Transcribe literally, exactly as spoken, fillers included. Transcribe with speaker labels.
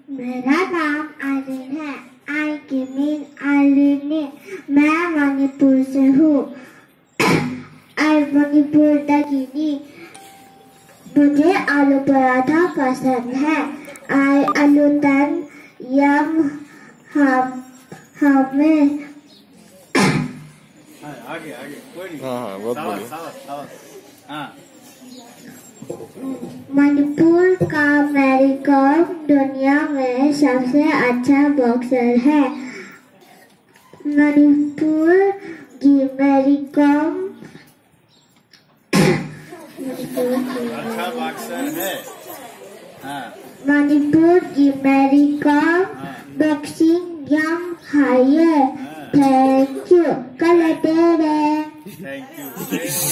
Speaker 1: मेरा नाम आर्यन है। आई की मीन आर्यन। मैं मणिपुर से हूँ। आई मणिपुर दगिनी। मुझे आलू पराठा पसंद है। आई आलू तन यम हम हमें
Speaker 2: आगे आगे कोई नहीं।
Speaker 3: हाँ हाँ बहुत
Speaker 2: सावत
Speaker 3: बढ़िया।
Speaker 2: सावत सावत हाँ।
Speaker 1: मणिपुर का मैरी कॉम दुनिया में सबसे अच्छा बॉक्सर है। मणिपुर की मैरी कॉम
Speaker 2: अच्छा बॉक्सर है। हाँ।
Speaker 1: मणिपुर की मैरी कॉम बॉक्सिंग यम हाई है। Thank you. कल तेरे
Speaker 2: थैंक यू।